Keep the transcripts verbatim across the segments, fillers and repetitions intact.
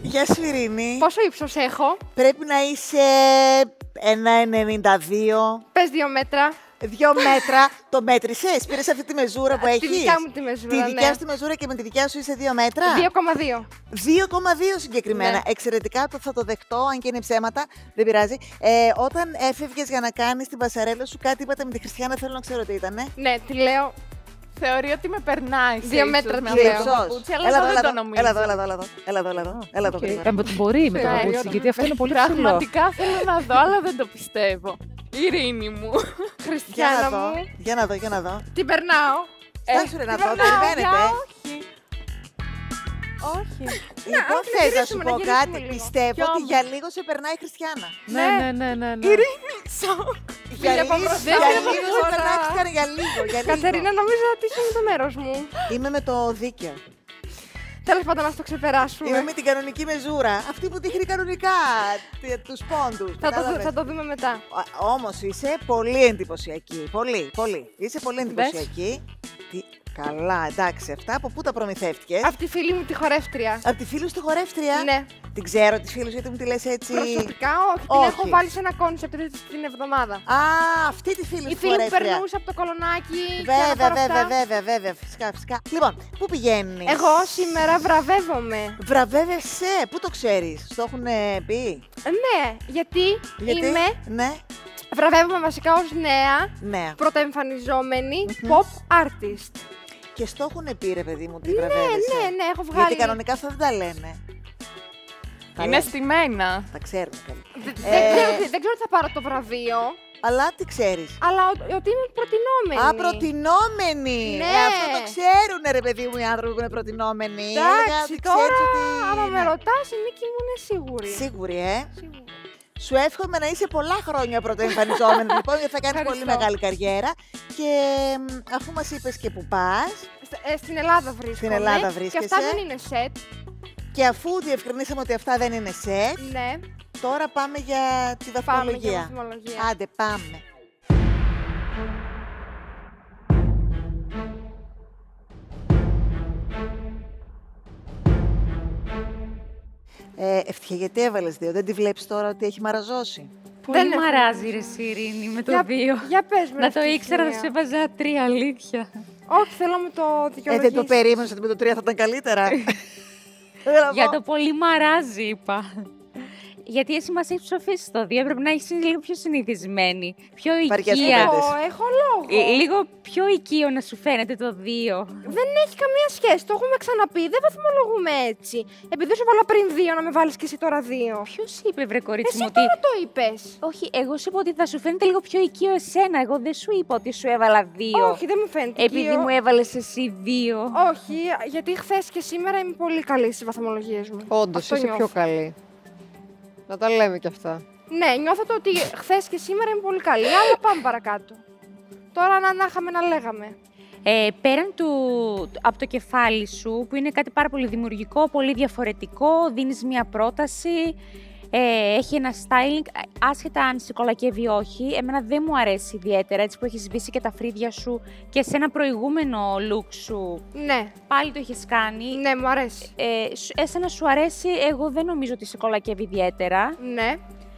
Γεια σου, Ειρήνη. Πόσο ύψος έχω? Πρέπει να είσαι ένα ενενήντα δύο. Πες δύο μέτρα. Δύο μέτρα. Το μέτρησες, πήρες αυτή τη μεζούρα που έχεις? Τη δικιά μου τη μεζούρα, Τη δικιά ναι. σου τη μεζούρα και με τη δικιά σου είσαι δύο μέτρα. δύο κόμμα δύο. δύο κόμμα δύο συγκεκριμένα. Ναι. Εξαιρετικά, το θα το δεχτώ, αν και είναι ψέματα. Δεν πειράζει. Ε, όταν έφευγες για να κάνεις την πασαρέλα σου, κάτι είπατε με τη Χριστιανά, θέλω να ξέρω τι ήτανε. Ναι, τη λέω. Θεωρεί ότι με περνάει. Δύο μέτρα με τη λέω. αυτό το παπούτσι, αλλά Έλα εγώ εδώ, δεν το έλα εδώ, νομίζω. έλα εδώ, έλα εδώ, έλα εδώ, έλα εδώ, έλα εδώ, έλα εδώ, γρήγορα. Ε, μπορεί με το Ναι, παπούτσι, γιατί αυτό είναι πολύ ψηλό. Πραγματικά θέλω να δω, αλλά δεν το πιστεύω. Ειρήνη μου. Για να Χριστιανά δω, μου. για να δω, για να δω. Την περνάω. Στάσου ρε να δω, περνάω, περιμένετε. για όχι. Όχι. Λοιπόν, να θες να σου γυρίσουμε, να πω γυρίσουμε κάτι. λίγο. Πιστεύω Κι ότι όμως. για λίγο σε περνάει η Χριστιανά. Ναι, ναι, ναι, ναι, ναι. Ειρήνη, σοκ. Για Φίλε, λίγο, από μπροστά, για από λίγο σε μπροστά. περνάει η Χριστιανά, για λίγο, για λίγο. Κατερίνα, νομίζω ότι είσαι με το μέρος μου. Είμαι με το δίκαιο. Τέλος πάντων, να το ξεπεράσουμε. Είμαι με την κανονική μεζούρα. Αυτή που δείχνει κανονικά του πόντου. Θα το, δου- θα το δούμε μετά. Όμως είσαι πολύ εντυπωσιακή. Πολύ, πολύ. Είσαι πολύ εντυπωσιακή. Τι... Καλά, εντάξει, αυτά από πού τα προμηθεύτηκες? Από τη φίλη μου τη χορεύτρια. Από τη φίλη σου τη χορεύτρια. Ναι. Την ξέρω τη φίλη σου, γιατί μου τη λες έτσι. Προσωπικά όχι, την Όχι. έχω βάλει σε ένα κόνσεπτ την εβδομάδα. Α, αυτή τη φίλη Η σου φίλη μου χορεύτρια. περνούσε από το κολονάκι. και Βέβαια, αναφορά βέβαια, αυτά. βέβαια, βέβαια, φυσικά, φυσικά. Λοιπόν, πού πηγαίνεις? Εγώ σήμερα βραβεύομαι. Βραβεύεσαι, πού το ξέρεις, στο έχουν πει? Ε, Ναι, γιατί, Γιατί? είμαι, Ναι, βραβεύομαι βασικά ως νέα, ναι. πρωτοεμφανιζόμενη pop artist. Και στο έχουν πει, ρε παιδί μου, τι Ναι, βραβεύεσαι. ναι, ναι, έχω βγάλει. Γιατί κανονικά αυτά δεν τα λένε. Τα Είναι λένε. στημένα. Τα ξέρουμε καλή. Δε- Ε, Δεν ξέρω τι- δεν ξέρω τι θα πάρω το βραβείο, Αλλά τι ξέρεις? αλλά ο- ότι είμαι προτινόμενη. Α, προτινόμενοι! Ναι. Ε, αυτό το ξέρουνε, ρε παιδί μου, οι άνθρωποι που είναι προτινόμενοι. Έλεγα Εντάξει, ότι τώρα, ξέρεις ότι... άμα με ναι. ρωτάς, η Νίκη μου είναι σίγουρη. Σίγουρη, ε. Σίγουρη. Σου εύχομαι να είσαι πολλά χρόνια πρωτοεμφανιζόμενη, λοιπόν, γιατί θα κάνεις πολύ Ευχαριστώ. μεγάλη καριέρα. Και μ, αφού μας είπες και που πας, Σ- ε, Στην Ελλάδα βρίσκομαι. Ελλάδα Και βρίσκεσαι. αυτά δεν είναι σετ. και αφού διευκρινίσαμε ότι αυτά δεν είναι σετ, Ναι, τώρα πάμε για τη πάμε για βαθμολογία. βαθμολογία. Άντε, πάμε. Ε, Ευτυχία, γιατί έβαλες δύο, δεν τη βλέπεις τώρα ότι έχει μαραζώσει? Πολύ Δεν μ' έχω- αράζει ρε Ειρήνη με το Για- δύο. Για πες με. Να το ευτυχία. ήξερα, θα σε έβαζα τρία, αλήθεια. Όχι, θέλω με το Ε, δικαιολογήσεις. δεν το περίμενες ότι με το τρία θα ήταν καλύτερα. Θέλω να Για πω. το πολύ μ' αράζει, είπα. Γιατί εσύ μας έχεις ψοφήσει στο δύο, πρέπει να έχεις λίγο πιο συνηθισμένη, πιο Βαριές οικία. κουβέντες. Εγώ έχω λόγο. Ε, Λίγο πιο οικείο να σου φαίνεται το δύο. Δεν έχει καμία σχέση. Το έχουμε ξαναπεί. Δεν βαθμολογούμε έτσι. Επειδή σου βάλα πριν δύο, να με βάλεις και εσύ τώρα δύο. Ποιος είπε, βρε κορίτσι Εσύ μου, ότι... τώρα το είπες. Όχι, εγώ σου είπα ότι θα σου φαίνεται λίγο πιο οικείο εσένα. Εγώ δεν σου είπα ότι σου έβαλα δύο. Όχι, δεν μου φαίνεται. Επειδή οικείο. μου έβαλες εσύ δύο. Όχι, γιατί χθε και σήμερα είμαι πολύ καλή στις βαθμολογίες μου. Όντως, Αυτό είσαι νιώθω. πιο καλή. Να τα λέμε κι αυτά. Ναι, νιώθω το ότι χθε και σήμερα είμαι πολύ καλή, αλλά πάμε παρακάτω. Τώρα να, να είχαμε να λέγαμε. Ε, πέραν του, από το κεφάλι σου, που είναι κάτι πάρα πολύ δημιουργικό, πολύ διαφορετικό, δίνεις μία πρόταση, ε, έχει ένα styling, άσχετα αν σε κολακεύει ή όχι, εμένα δεν μου αρέσει ιδιαίτερα, έτσι που έχεις σβήσει και τα φρύδια σου και σε ένα προηγούμενο look σου, Ναι, πάλι το έχεις κάνει. ναι, μου αρέσει. Ε, σου- εσένα σου αρέσει, εγώ δεν νομίζω ότι σε κολακεύει ιδιαίτερα. Ναι,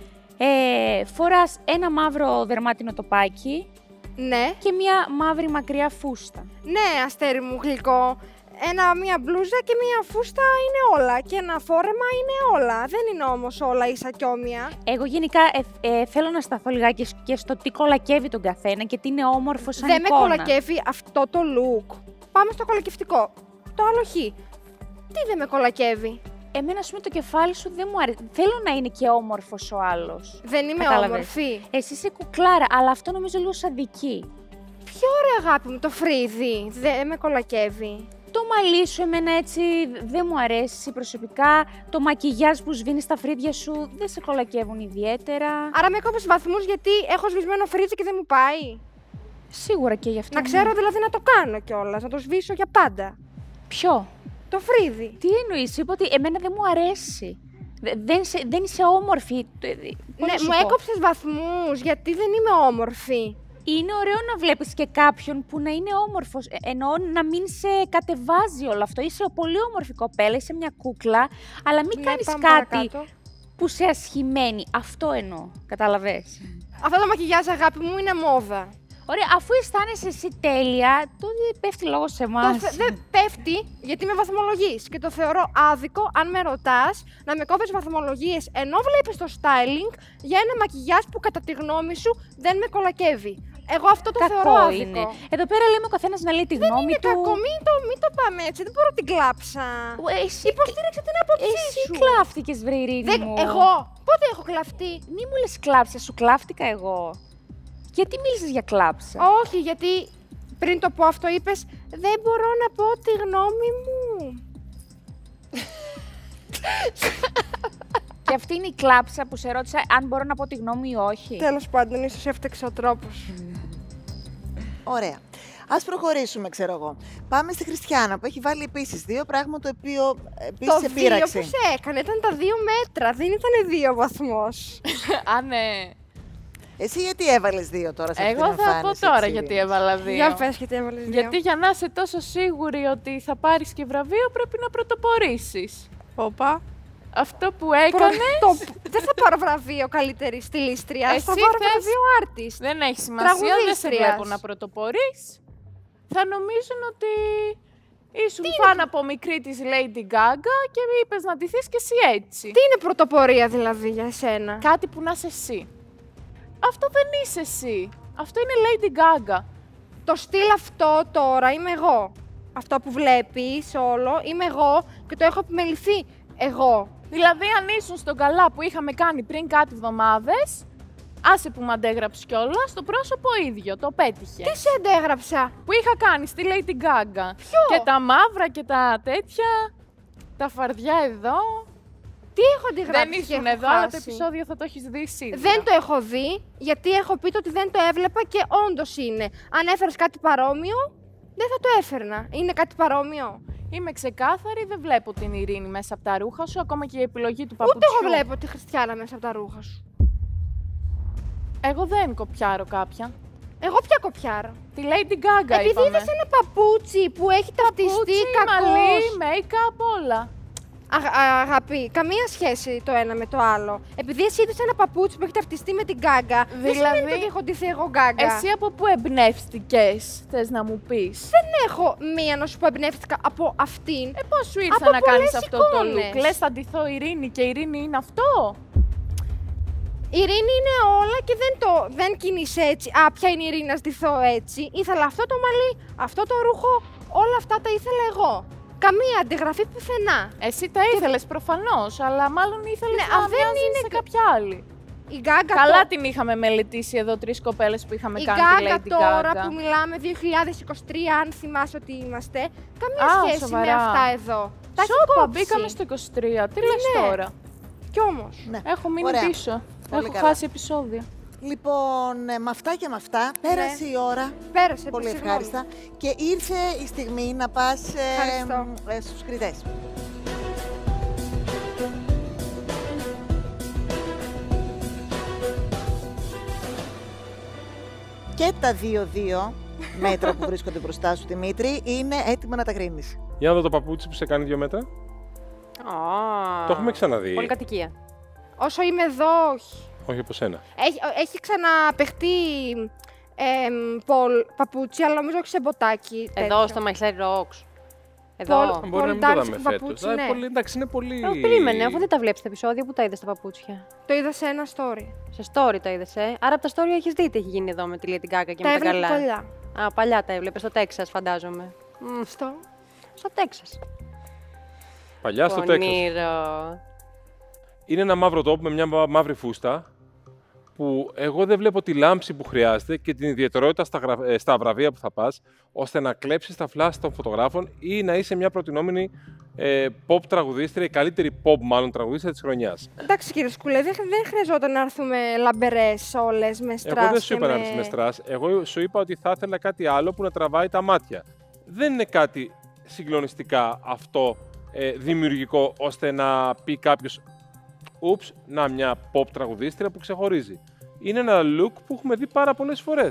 Ε, φοράς ένα μαύρο δερμάτινο τοπάκι ναι, και μία μαύρη μακριά φούστα. ναι, αστέρι μου γλυκό. Ένα, μία μπλούζα και μία φούστα είναι όλα. Και ένα φόρεμα είναι όλα. Δεν είναι όμως όλα ίσα κι όμοια. Εγώ γενικά ε, ε, θέλω να σταθώ λιγάκι και στο τι κολακεύει τον καθένα και τι είναι όμορφο σαν Δεν με εικόνα. κολακεύει αυτό το look. Πάμε στο κολακευτικό. Το άλλο χ. Τι δεν με κολακεύει. Εμένα, ας πούμε, το κεφάλι σου δεν μου αρέσει. Θέλω να είναι και όμορφος ο άλλος. Δεν είμαι Κατάλαβες. όμορφη. Εσύ είσαι κουκλάρα, αλλά αυτό νομίζω λίγο σαν δική. Ποιο ωραία αγάπη μου, το φρύδι. Δεν με κολακεύει. Το μαλλί σου εμένα έτσι δεν μου αρέσει προσωπικά. Το μακιγιάζ που σβήνει στα φρύδια σου δεν σε κολακεύουν ιδιαίτερα. Άρα με έκοψε βαθμούς γιατί έχω σβησμένο φρύδι και δεν μου πάει. Σίγουρα και γι' αυτό. Να ναι. ξέρω δηλαδή να το κάνω κιόλας, να το σβήσω για πάντα. Ποιο? Το φρύδι. Τι εννοείς, είπα ότι εμένα δεν μου αρέσει. Δε- Δεν, είσαι- δεν είσαι όμορφη. Το- πώς Ναι, να σου μου πω. έκοψες βαθμούς γιατί δεν είμαι όμορφη. Είναι ωραίο να βλέπεις και κάποιον που να είναι όμορφος, ε, εννοώ να μην σε κατεβάζει όλο αυτό. Είσαι πολύ όμορφη κοπέλα, είσαι μια κούκλα, αλλά μην Ναι, κάνεις πάμε κάτι παρακάτω. που σε ασχημένει. Αυτό εννοώ, κατάλαβες. Αυτό το μακιγιάζ, αγάπη μου, είναι μόδα. Ωραία, αφού αισθάνεσαι εσύ τέλεια, τότε πέφτει λόγος σε Το εμάς. θε- Δεν πέφτει γιατί με βαθμολογείς και το θεωρώ άδικο αν με ρωτάς να με κόβεις βαθμολογίες ενώ βλέπεις το styling για ένα μακιγιάζ που κατά τη γνώμη σου δεν με κολακεύει. Εγώ αυτό το θεωρώ Κακό άδικο. είναι. Εδώ πέρα λέμε ο καθένας να λέει τη γνώμη Είναι του. κακό, μην το, μην το πάμε έτσι, δεν μπορώ να την κλάψα. Ε, Εσύ, Υποστήριξε την άποψή εσύ σου. κλάφτηκες, βρε Ειρήνη Δεν- μου. Εγώ, πότε έχω κλαφτεί. Μη μου λες κλάψα, σου κλάφτηκα εγώ. Γιατί μίλησες για κλάψα. Όχι, γιατί πριν το πω αυτό είπες δεν μπορώ να πω τη γνώμη μου. Και αυτή είναι η κλάψα που σε ρώτησα αν μπορώ να πω τη γνώμη ή όχι. Τέλος πάντων, ίσως έφταξε ο τρόπος. Ωραία. Ας προχωρήσουμε, ξέρω εγώ. Πάμε στη Χριστιάνα που έχει βάλει επίσης δύο, πράγμα το οποίο επίσης Το σε δύο πείραξε. που σε έκανε ήταν τα δύο μέτρα, δεν ήταν δύο βαθμός. Α, ναι. Εσύ γιατί έβαλες δύο τώρα σε αυτή Εγώ την θα πω εμφάνιση, τώρα έτσι, γιατί Ειρήνη? έβαλα δύο. Για πες γιατί έβαλες δύο. Γιατί για να είσαι τόσο σίγουρη ότι θα πάρεις και βραβείο πρέπει να πρωτοπορήσεις. Όπα. Αυτό που Προ- έκανε το- Δεν θα πάρω βραβείο καλύτερη στιλίστρια, Εσύ θα πάρω θες- βραβείο artist. δεν έχει σημασία, δεν σε Τραγουδίστριας. βλέπω να πρωτοπορείς. Θα νομίζουν ότι ήσουν φαν από μικρή της Lady Gaga και είπες να ντυθείς και εσύ έτσι. Τι είναι πρωτοπορία δηλαδή για εσένα. Κάτι που να είσαι εσύ. Αυτό δεν είσαι εσύ. Αυτό είναι Lady Gaga. Το στυλ αυτό τώρα είμαι εγώ. Αυτό που βλέπεις όλο είμαι εγώ και το έχω επιμεληθεί εγώ. Δηλαδή, αν ήσουν στον καλά που είχαμε κάνει πριν κάτι εβδομάδες, άσε που μ' αντέγραψε κιόλας, το πρόσωπο ίδιο, το πέτυχε. Τι σε αντέγραψα. Που είχα κάνει στη Lady Gaga. Ποιο? Και τα μαύρα και τα τέτοια, τα φαρδιά εδώ. Τι έχω αντιγράψει Δεν και ήσουν έχω εδώ, αλλά το χάσει. επεισόδιο θα το έχεις δει σίγουρα. Δεν το έχω δει, γιατί έχω πει το ότι δεν το έβλεπα και όντως είναι. Αν έφερες κάτι παρόμοιο, δεν θα το έφερνα. Είναι κάτι παρόμοιο. Είμαι ξεκάθαρη, δεν βλέπω την Ειρήνη μέσα από τα ρούχα σου, ακόμα και η επιλογή του παπουτσιού. Ούτε εγώ βλέπω τη Χριστιάνα μέσα από τα ρούχα σου. Εγώ δεν κοπιάρω κάποια. Εγώ πια κοπιάρω. Τη Lady Gaga Επειδή είπαμε. είδες ένα παπούτσι που έχει ταυτιστεί Παπούτσι, κακώς. μαλλί, make-up, όλα. Αγα- α- Αγαπή, καμία σχέση το ένα με το άλλο. Επειδή εσύ είδες ένα παπούτσι που έχει ταυτιστεί με την Γκάγκα, δεν Δηλαδή, σημαίνει ότι έχω ντυθεί εγώ Γκάγκα. Εσύ από πού εμπνεύστηκες, θες να μου πεις. Δεν έχω μία να σου πω εμπνεύστηκα από αυτήν. Ε, πώς σου ήρθε Από να κάνεις πολλές αυτό το εικόνες. look. Λες θα ντυθώ Ειρήνη και Ειρήνη είναι αυτό. Η Ειρήνη είναι όλα και δεν, το, δεν κινείσαι έτσι. Α, ποια είναι η Ειρήνη να στηθώ έτσι. Ήθελα αυτό το μαλλί, αυτό το ρούχο, όλα αυτά τα ήθελα εγώ. Καμία αντιγραφή πουθενά. Εσύ τα ήθελες προφανώς, αλλά μάλλον ήθελες Ναι, να α, δεν μοιάζεις είναι σε κα- κάποια άλλη. Η Γκάγκα, Καλά το- την είχαμε μελετήσει εδώ τρεις κοπέλες που είχαμε η κάνει τη Γκάγκα Lady τώρα Gaga. που μιλάμε δύο χιλιάδες είκοσι τρία, αν θυμάσαι ότι είμαστε, καμία Α, σχέση σοβαρά. με αυτά εδώ. Τα έχει Σόπα, κόψει. μπήκαμε στο είκοσι τρία. Τι λες Ναι. τώρα. Κι όμως. Ναι. Έχω μείνει Ωραία. πίσω. Πολύ Έχω καλά. χάσει επεισόδια. Λοιπόν, ε, με αυτά και με αυτά, πέρασε η ώρα. Πέρασε. Πολύ συγγνώμη. ευχάριστα. Και ήρθε η στιγμή να πας ε, Ευχαριστώ. ε, στους κριτές. Και τα δύο-δύο μέτρα που βρίσκονται μπροστά σου, Δημήτρη, είναι έτοιμα να τα κρίνεις. Για να δω το παπούτσι που σε κάνει δύο μέτρα. Το έχουμε ξαναδεί. Πολυκατοικία. Όσο είμαι εδώ, όχι. Όχι από σένα. Έχει, έχει ξαναπαιχτεί εμ, πολ, παπούτσι, αλλά νομίζω όχι σε μποτάκι. Εδώ τέτοιο. στο My Slide Rocks. Εδώ. Πολ- Μπορεί να μην το dancing δάμε παπούτσι, φέτος. Ε, ναι. πολύ, εντάξει, είναι πολύ. Ε, περίμενε, αφού δεν τα βλέπει τα επεισόδια, πού τα είδε τα παπούτσια. Το είδα σε ένα story. Σε story τα είδε, ε. Άρα από τα story έχει δει τι έχει γίνει εδώ με τη Lady Gaga και Τα με τα έβλεπα καλά. παλιά. Α, παλιά τα έβλεπε, στο Τέξας φαντάζομαι. Μμ, Στο. στο Τέξας. Παλιά στο Τέξας. Πονήρο. Είναι ένα μαύρο τόπο με μια μα- μαύρη φούστα που εγώ δεν βλέπω τη λάμψη που χρειάζεται και την ιδιαιτερότητα στα, γρα- ε, στα βραβεία που θα πας, ώστε να κλέψεις τα φλάσ των φωτογράφων ή να είσαι μια προτινόμενη ε, pop τραγουδίστρια, η καλύτερη pop μάλλον τραγουδίστρια της χρονιάς. Εντάξει κύριε Σκουλέ, δεν, δεν χρειαζόταν να έρθουμε λαμπερές όλες με στρας. Εγώ δεν σου και είπα να με... έρθεις με στρας, εγώ σου είπα ότι θα ήθελα κάτι άλλο που να τραβάει τα μάτια. Δεν είναι κάτι συγκλονιστικά αυτό ε, δημιουργικό, ώστε να πει κάποιος «Ούψ, να μια pop τραγουδίστρια που ξεχωρίζει». Είναι ένα look που έχουμε δει πάρα πολλές φορές.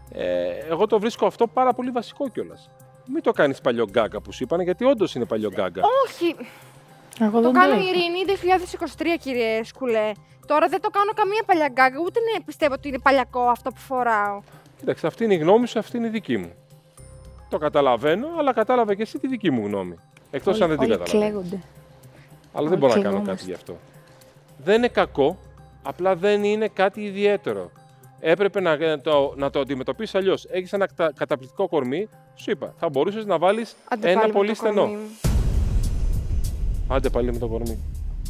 Ε, εγώ το βρίσκω αυτό πάρα πολύ βασικό κιόλας. Μην το κάνεις παλιό γκάγκα που σου είπανε, γιατί όντως είναι παλιό γκάγκα. Όχι. Εγώ Το δεν κάνω το η Ειρήνη δύο χιλιάδες είκοσι τρία, κύριε Σκουλέ. Τώρα δεν το κάνω καμία παλιά γκάγκα, ούτε ναι, πιστεύω ότι είναι παλιακό αυτό που φοράω. Κοίταξε, αυτή είναι η γνώμη σου, αυτή είναι η δική μου. Το καταλαβαίνω, αλλά κατάλαβε και εσύ τη δική μου γνώμη. Εκτός αν δεν την καταλαβαίνεις. Κλαίγονται. Αλλά δεν μπορώ να κάνω κάτι γι' αυτό. Δεν είναι κακό, απλά δεν είναι κάτι ιδιαίτερο. Έπρεπε να, να το, να το αντιμετωπίσεις αλλιώς. Έχεις ένα κατα, καταπληκτικό κορμί, σου είπα, θα μπορούσες να βάλεις Άντε ένα πάλι με πολύ το στενό. κορμί μου. Άντε πάλι με το κορμί.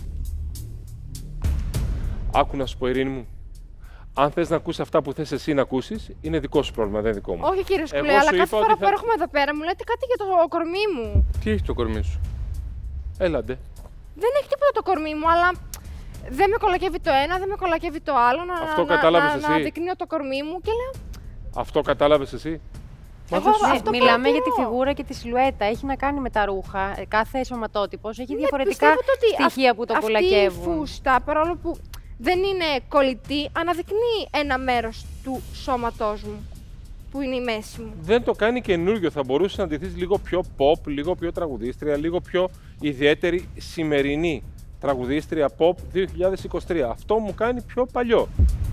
Άκου να σου πω, Ειρήνη μου. Αν θες να ακούσεις αυτά που θες εσύ να ακούσεις, είναι δικό σου πρόβλημα, δεν δικό μου. Όχι, κύριε Σκουλέ, Εγώ αλλά σου κάθε είπα φορά ότι που θα- έρχομαι εδώ πέρα μου λέτε κάτι για το κορμί μου. Τι έχει το κορμί σου? Έλαντε. Δεν έχει τίποτα το κορμί μου, αλλά δεν με κολακεύει το ένα, δεν με κολακεύει το άλλο. Να, Αυτό να, κατάλαβες να, να εσύ? δεικνύω το κορμί μου και λέω. Αυτό κατάλαβες εσύ. Εγώ δεν σου- Ναι, αυτό μιλάμε για τη παρατηρώ. φιγούρα και τη σιλουέτα. Έχει να κάνει με τα ρούχα. Ε, Κάθε σωματότυπος έχει Ναι, διαφορετικά πιστεύω ότι στοιχεία αυ- που το αυτή κολακεύουν. η φούστα, παρόλο που δεν είναι κολλητή, αναδεικνύει ένα μέρος του σώματός μου, που είναι η μέση μου. Δεν το κάνει καινούριο. Θα μπορούσε να ντυθείς λίγο πιο pop, λίγο πιο τραγουδίστρια, λίγο πιο ιδιαίτερη σημερινή τραγουδίστρια pop δύο χιλιάδες είκοσι τρία. Αυτό μου κάνει πιο παλιό.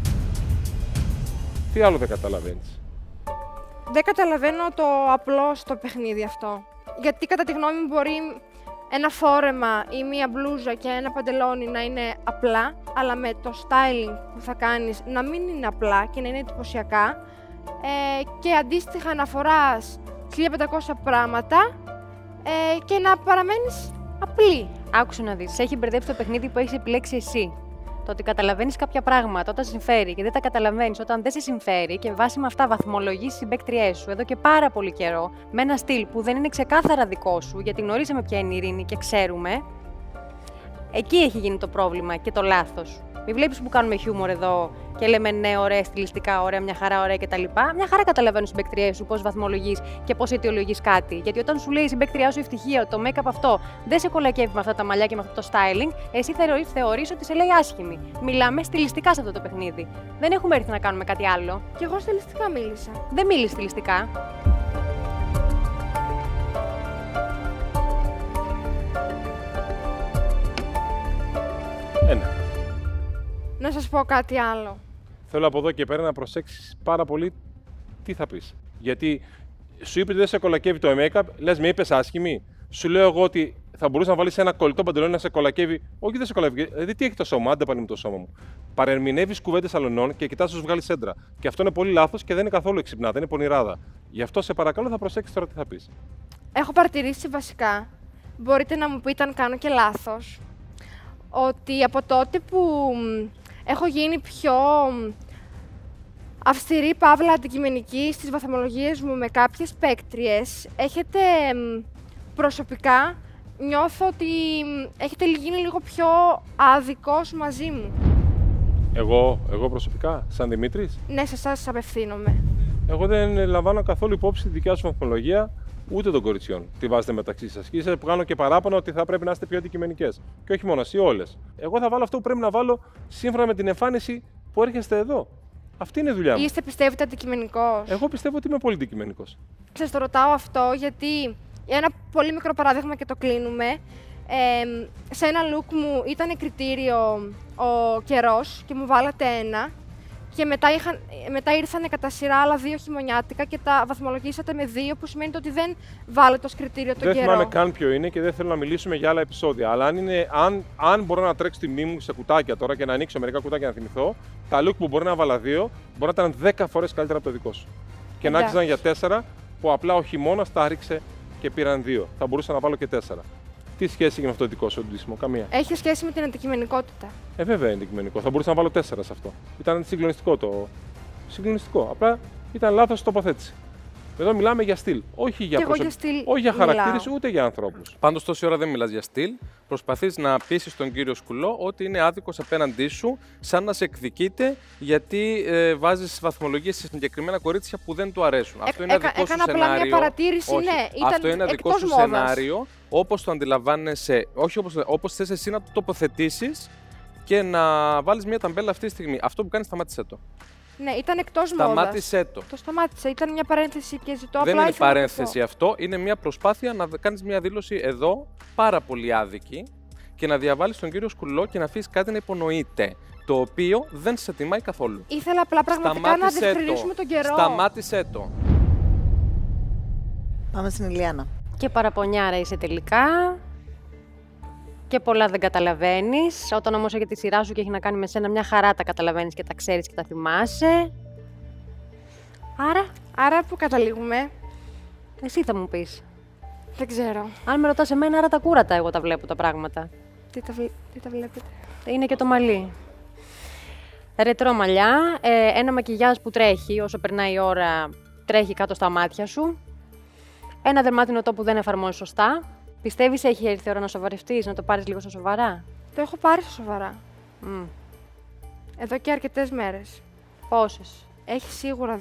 Τι άλλο δεν καταλαβαίνεις? Δεν καταλαβαίνω το απλό στο παιχνίδι αυτό. Γιατί κατά τη γνώμη μου μπορεί ένα φόρεμα ή μία μπλούζα και ένα παντελόνι να είναι απλά, αλλά με το styling που θα κάνεις να μην είναι απλά και να είναι εντυπωσιακά, ε, και αντίστοιχα να φοράς χίλια πεντακόσια πράγματα ε, και να παραμένεις απλή. Άκουσε να δεις. Σε έχει μπερδέψει το παιχνίδι που έχεις επιλέξει εσύ. Το ότι καταλαβαίνεις κάποια πράγματα όταν σε συμφέρει και δεν τα καταλαβαίνεις όταν δεν σε συμφέρει και βάσει με αυτά βαθμολογείς τις συμπαίκτριές σου εδώ και πάρα πολύ καιρό με ένα στυλ που δεν είναι ξεκάθαρα δικό σου, γιατί γνωρίζαμε ποια είναι η Ειρήνη και ξέρουμε. Εκεί έχει γίνει το πρόβλημα και το λάθος. Μην βλέπεις που κάνουμε χιούμορ εδώ και λέμε ναι, ωραία, στιλιστικά, ωραία, μια χαρά, ωραία κτλ. Μια χαρά καταλαβαίνουν οι συμπαίκτριές σου πώς βαθμολογείς και πώς αιτιολογείς κάτι. Γιατί όταν σου λέει η συμπαίκτριά σου ευτυχία ότι το make-up αυτό δεν σε κολακεύει με αυτά τα μαλλιά και με αυτό το styling, εσύ θεωρείς, θεωρείς ότι σε λέει άσχημη. Μιλάμε στιλιστικά σε αυτό το παιχνίδι. Δεν έχουμε έρθει να κάνουμε κάτι άλλο. Και εγώ στιλιστικά μίλησα. Δεν μίλησε στιλιστικά. Ένα. Να σας πω κάτι άλλο. Θέλω από εδώ και πέρα να προσέξεις πάρα πολύ τι θα πεις. Γιατί σου είπε ότι δεν σε κολακεύει το make-up, λες με είπες άσχημη. Σου λέω εγώ ότι θα μπορούσε να βάλεις ένα κολλητό παντελόνι να σε κολακεύει. Όχι, δεν σε κολακεύει. Δηλαδή, τι έχει το σώμα, άντε πάλι με το σώμα μου. Παρερμηνεύεις κουβέντες αλλωνών και κοιτάς να σου βγάλει έντρα. Και αυτό είναι πολύ λάθος και δεν είναι καθόλου εξυπνά, δεν είναι πονηράδα. Γι' αυτό σε παρακαλώ θα προσέξεις τώρα τι θα πεις. Έχω παρατηρήσει βασικά, μπορείτε να μου πείτε αν κάνω και λάθος, ότι από τότε που μ, έχω γίνει πιο μ, αυστηρή παύλα αντικειμενική στις βαθμολογίες μου με κάποιες παίκτριες, έχετε μ, προσωπικά νιώθω ότι μ, έχετε γίνει λίγο πιο άδικος μαζί μου. Εγώ, εγώ προσωπικά, σαν Δημήτρης, Ναι, σε εσάς απευθύνομαι. εγώ δεν λαμβάνω καθόλου υπόψη τη δικιά σου βαθμολογία ούτε των κοριτσιών. Τι βάζετε μεταξύ σας. Και ίσα που κάνω και παράπονο ότι θα πρέπει να είστε πιο αντικειμενικές. Και όχι μόνο εσύ, όλες. Εγώ θα βάλω αυτό που πρέπει να βάλω σύμφωνα με την εμφάνιση που έρχεστε εδώ. Αυτή είναι η δουλειά μου. Είστε, πιστεύετε, αντικειμενικός? Εγώ πιστεύω ότι είμαι πολύ αντικειμενικός. Σας το ρωτάω αυτό γιατί, ένα πολύ μικρό παράδειγμα και το κλείνουμε, ε, σε ένα look μου ήταν κριτήριο ο καιρός και μου βάλατε ένα και μετά, είχαν, μετά ήρθανε κατά σειρά άλλα δύο χειμωνιάτικα και τα βαθμολογήσατε με δύο, που σημαίνει ότι δεν βάλετε ως κριτήριο τον Δεν καιρό. θυμάμαι καν ποιο είναι και δεν θέλω να μιλήσουμε για άλλα επεισόδια. Αλλά αν, είναι, αν, αν μπορώ να τρέξω τη μνήμη μου σε κουτάκια τώρα και να ανοίξω μερικά κουτάκια να θυμηθώ, τα look που μπορεί να βάλα δύο μπορεί να ήταν δέκα φορές καλύτερα από το δικό σου. Και να Εντάξει. άξιζαν για τέσσερα που απλά ο χειμώνας τα ρίξε και πήραν δύο. Θα μπορούσα να βάλω και τέσσερα. Τι σχέση έχει με αυτό το δικό σου ντύσιμο, καμία. Έχει σχέση με την αντικειμενικότητα. Ε, βέβαια είναι αντικειμενικό. Θα μπορούσα να βάλω τέσσερα σε αυτό. Ήταν συγκλονιστικό το. Συγκλονιστικό. Απλά ήταν λάθος τοποθέτηση. Εδώ μιλάμε για στυλ. Όχι για, Και εγώ προσωπ- για στυλ όχι για χαρακτήρες, μιλάω. ούτε για ανθρώπους. Πάντως τόση ώρα δεν μιλάς για στυλ. Προσπαθείς να πείσεις τον κύριο Σκουλό ότι είναι άδικος απέναντί σου, σαν να σε εκδικείται γιατί ε, βάζεις βαθμολογίες σε συγκεκριμένα κορίτσια που δεν του αρέσουν. Αυτό είναι έκα- δικό σου έκανα απλά μια σενάριο. παρατήρηση, Όχι. ναι, ήταν Αυτό είναι δικό εκτός σου μόδας. σενάριο, όπως το αντιλαμβάνεσαι, όχι όπως, όπως θες εσύ να το τοποθετήσεις και να βάλεις μια ταμπέλα αυτή τη στιγμή. Αυτό που κάνεις, σταμάτησέ το. Ναι, ήταν εκτός μόδας. Σταμάτησέ το. Το σταμάτησε. Ήταν μια παρένθεση και ζητώ Δεν απλά. είναι ήθελα να το παρένθεση πω. αυτό. Είναι μια προσπάθεια να κάνεις μια δήλωση εδώ πάρα πολύ άδικη και να διαβάλεις τον κύριο Σκουλό και να αφήσεις κάτι να υπονοείται. Το οποίο δεν σε τιμάει καθόλου. Ήθελα απλά πραγματικά να διευκρινίσουμε τον καιρό. Σταμάτησέ το. Πάμε στην Ηλιάνα. Και παραπονιάρα είσαι τελικά. Και πολλά δεν καταλαβαίνεις. Όταν όμως έχει τη σειρά σου και έχει να κάνει με σένα, μια χαρά τα καταλαβαίνεις και τα ξέρεις και τα θυμάσαι. Άρα, Άρα που καταλήγουμε, εσύ θα μου πεις. δεν ξέρω. Αν με ρωτάς εμένα, άρα τα κούρατα εγώ τα βλέπω τα πράγματα. Τι τα, βλέ... Τι τα βλέπετε. Είναι και το μαλλί. Ρετρό μαλλιά, ε, ένα μακιγιάζ που τρέχει όσο περνάει η ώρα, τρέχει κάτω στα μάτια σου. Ένα δερμάτινο τόπο που δεν εφαρμόζει σωστά. Πιστεύεις έχει έρθει η ώρα να σοβαρευτείς, να το πάρεις λίγο στα σοβαρά? Το έχω πάρει στα σοβαρά. Μμ. Εδώ και αρκετές μέρες. Πόσες? Έχει σίγουρα.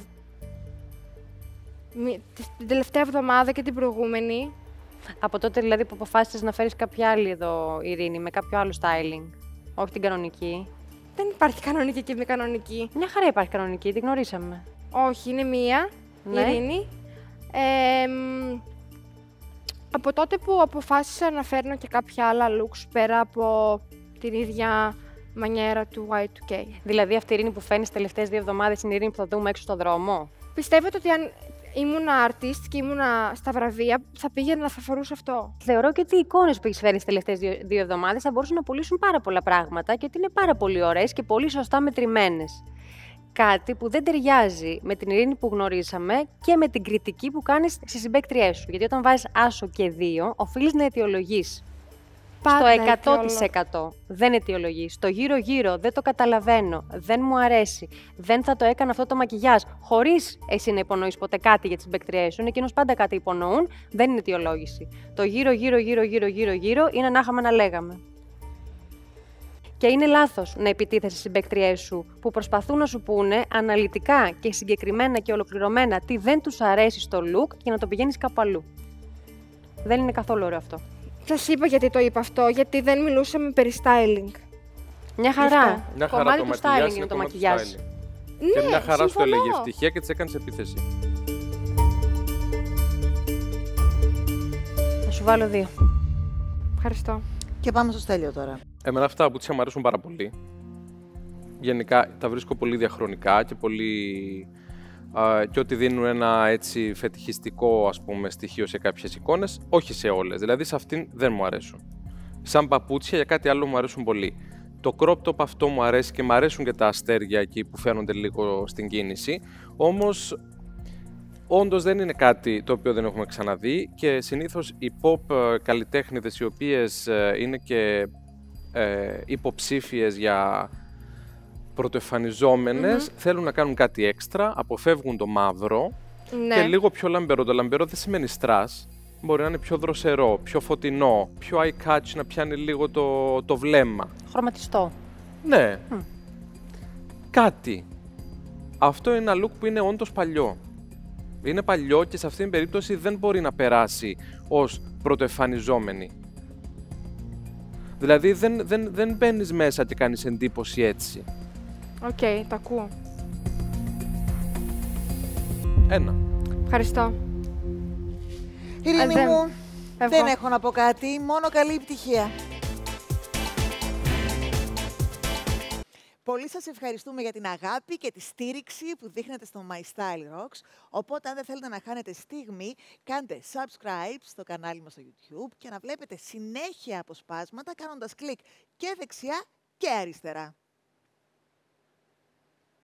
Μη- τη- Την τελευταία εβδομάδα και την προηγούμενη. Από τότε δηλαδή που αποφάσισες να φέρεις κάποια άλλη εδώ Ειρήνη, με κάποιο άλλο styling, όχι την κανονική. Δεν υπάρχει κανονική και μη κανονική. Μια χαρά υπάρχει κανονική, την γνωρίσαμε. Όχι, είναι μία. Ναι. Ειρήνη. Ε, μ, από τότε που αποφάσισα να φέρνω και κάποια άλλα looks πέρα από την ίδια μανιέρα του γουάι του κέι. Δηλαδή αυτή η Ειρήνη που φαίνεις τις τελευταίες δύο εβδομάδες είναι η Ειρήνη που θα δούμε έξω στον δρόμο. Πιστεύετε ότι αν ήμουν artist και ήμουν στα βραβεία, θα πήγαινα, θα φορούσα αυτό. Θεωρώ και ότι οι εικόνες που έχεις φέρει τις τελευταίες δύο, δύο εβδομάδες θα μπορούσαν να πουλήσουν πάρα πολλά πράγματα και ότι είναι πάρα πολύ ωραίες και πολύ σωστά μετρημένες. Κάτι που δεν ταιριάζει με την Ειρήνη που γνωρίσαμε και με την κριτική που κάνεις στις συμπαίκτριές σου. Γιατί όταν βάζεις άσο και δύο, οφείλεις να αιτιολογείς. Πάντα Στο εκατό τοις αιτιολογώ. εκατό δεν αιτιολογείς. Το γύρω-γύρω δεν το καταλαβαίνω, δεν μου αρέσει, δεν θα το έκανα αυτό το μακιγιάζ. Χωρίς εσύ να υπονοείς ποτέ κάτι για τις συμπαίκτριές σου, είναι εκείνος πάντα κάτι υπονοούν, δεν είναι αιτιολόγηση. Το γύρω-γύρω-γύρω-γύρω-γύρω είναι να είχαμε να λέγαμε. Και είναι λάθος να επιτίθεσαι στις συμπαίκτριές σου που προσπαθούν να σου πούνε αναλυτικά και συγκεκριμένα και ολοκληρωμένα τι δεν τους αρέσει στο look και να το πηγαίνεις κάπου αλλού. Δεν είναι καθόλου ωραίο αυτό. Σας είπα γιατί το είπα αυτό, γιατί δεν μιλούσαμε περί styling. Μια χαρά. Μια χαρά Κομμάτι το του μακιγιάζ styling είναι είναι το κομμάτι του μακιγιάζ. styling. Ναι, Και μια χαρά σου το συμφωνώ. έλεγε ευτυχία και της έκανες επίθεση. Θα σου βάλω δύο. Ευχαριστώ. Και πάμε στο Στέλιο τώρα. Εμένα αυτά που μου αρέσουν πάρα πολύ. Γενικά τα βρίσκω πολύ διαχρονικά και πολύ. Α, και ότι δίνουν ένα έτσι φετιχιστικό ας πούμε στοιχείο σε κάποιες εικόνες, όχι σε όλες. Δηλαδή σε αυτήν δεν μου αρέσουν. Σαν παπούτσια για κάτι άλλο μου αρέσουν πολύ. Το crop top αυτό μου αρέσει και μου αρέσουν και τα αστέρια εκεί που φαίνονται λίγο στην κίνηση. Όμως όντως δεν είναι κάτι το οποίο δεν έχουμε ξαναδεί και συνήθως οι pop ε, καλλιτέχνηδες οι οποίες ε, είναι και ε, υποψήφιες για πρωτοεμφανιζόμενες θέλουν να κάνουν κάτι έξτρα, αποφεύγουν το μαύρο Ναι. και λίγο πιο λαμπερό. Το λαμπερό δεν σημαίνει στρας, μπορεί να είναι πιο δροσερό, πιο φωτεινό, πιο eye-catch, να πιάνει λίγο το, το βλέμμα. Χρωματιστό. Ναι. Κάτι. Αυτό είναι ένα look που είναι όντως παλιό. Είναι παλιό και σε αυτήν την περίπτωση δεν μπορεί να περάσει ως πρωτοεμφανιζόμενη. Δηλαδή δεν, δεν, δεν μπαίνεις μέσα και κάνεις εντύπωση έτσι. Οκ, το ακούω. Ένα. Ευχαριστώ. Ειρήνη δεν- μου, Φεύγω. δεν έχω να πω κάτι, μόνο καλή επιτυχία. Πολύ σας ευχαριστούμε για την αγάπη και τη στήριξη που δείχνετε στο My Style Rocks. Οπότε, αν δεν θέλετε να χάνετε στιγμή, κάντε subscribe στο κανάλι μας στο YouTube και να βλέπετε συνέχεια αποσπάσματα κάνοντας κλικ και δεξιά και αριστερά.